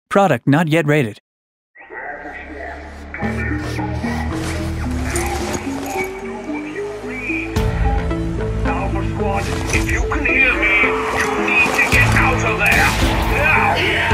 Product not yet rated. Alpha Squad, if you can hear me, you need to get out of there! Now!